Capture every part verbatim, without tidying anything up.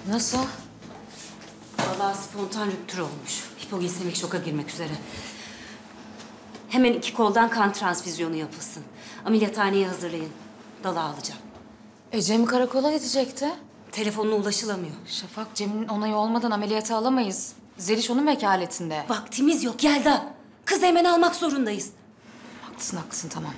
Nasıl? Vallahi spontan rüptür olmuş. Hipoglisemik şoka girmek üzere. Hemen iki koldan kan transfüzyonu yapılsın. Ameliyathaneye hazırlayın. Dala alacağım. E Cem karakola gidecekti. Telefonuna ulaşılamıyor. Şafak, Cem'in onayı olmadan ameliyata alamayız. Zeliş onun vekaletinde. Vaktimiz yok Yelda. Kızı hemen almak zorundayız. Haklısın, haklısın, tamam.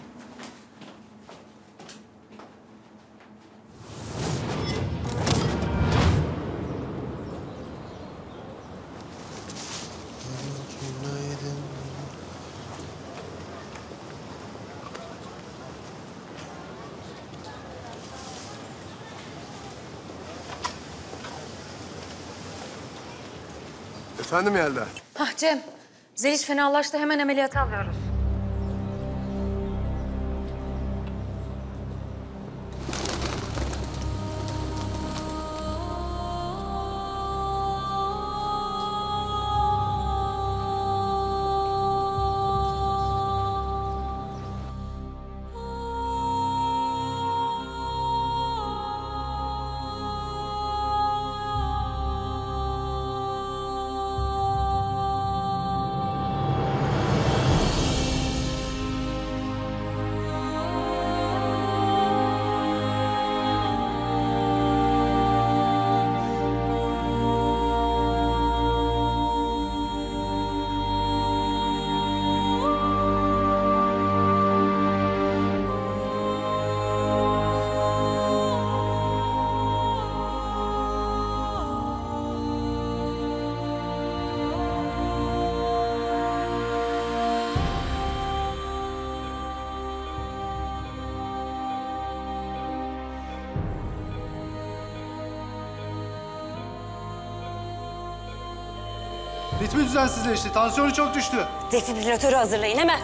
Efendim Yelda? Hah Cem, Zeliş fenalaştı. Hemen ameliyata alıyoruz. Ritmi düzensizleşti. Tansiyonu çok düştü. Defibrilatörü hazırlayın hemen.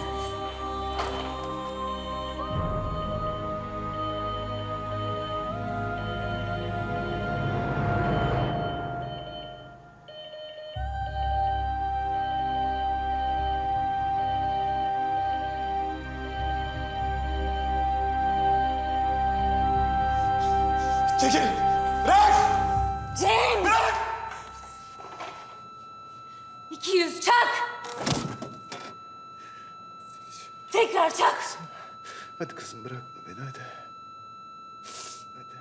Çekil! Bırak! Cem! Bırak! İki yüz çak! Tekrar çak! Hadi kızım bırakma beni hadi. Hadi.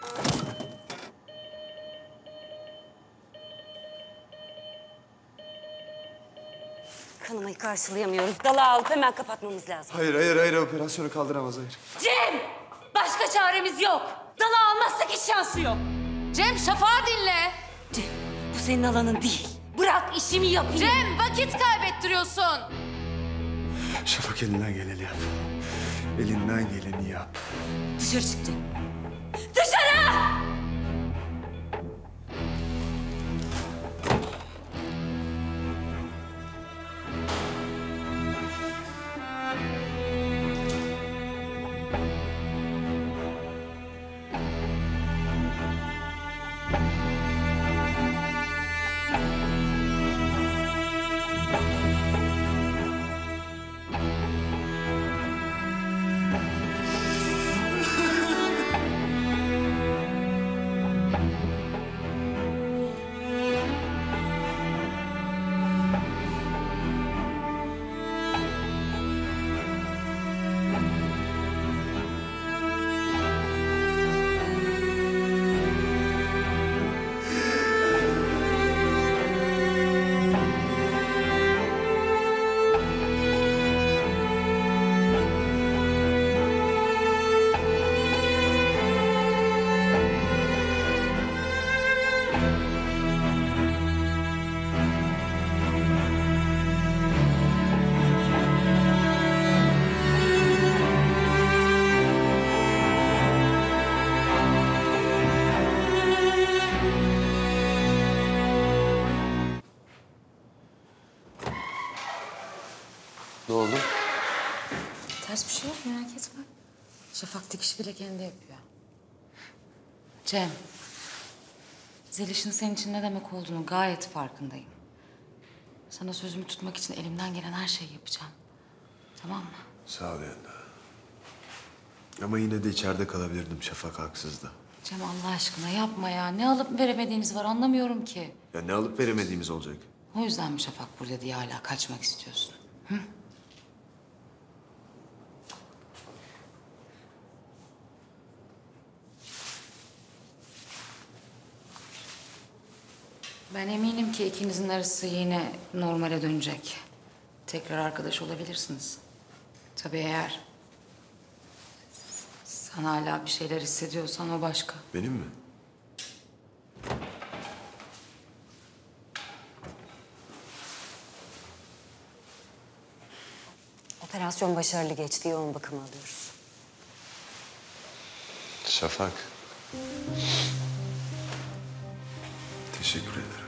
Kanamayı karşılayamıyoruz. Dala alıp hemen kapatmamız lazım. Hayır hayır hayır operasyonu kaldıramaz hayır. Cem! Başka çaremiz yok. Dala almazsak hiç şansı yok. Cem, Şafak'ı dinle. Cem, bu senin alanın değil. Bırak işimi yapayım. Cem, vakit kaybettiriyorsun. Şafak elinden geleni yap. Elinden geleni yap. Dışarı çık Cem. Dışarı! Ne oldu? Ters bir şey yok, merak etme. Şafak dikişi bile kendi yapıyor. Cem, Zeliş'in senin için ne demek olduğunu gayet farkındayım. Sana sözümü tutmak için elimden gelen her şeyi yapacağım. Tamam mı? Sağ ol Yelda. Ama yine de içeride kalabilirdim. Şafak haksızdı. Cem Allah aşkına yapma ya. Ne alıp veremediğiniz var anlamıyorum ki. Ya ne alıp veremediğimiz olacak? O yüzden mi Şafak burada diye hala kaçmak istiyorsun? Hı? Ben eminim ki ikinizin arası yine normale dönecek. Tekrar arkadaş olabilirsiniz. Tabii eğer sen hala bir şeyler hissediyorsan o başka. Benim mi? Operasyon başarılı geçti. Yoğun bakım alıyoruz. Şafak. Teşekkür ederim.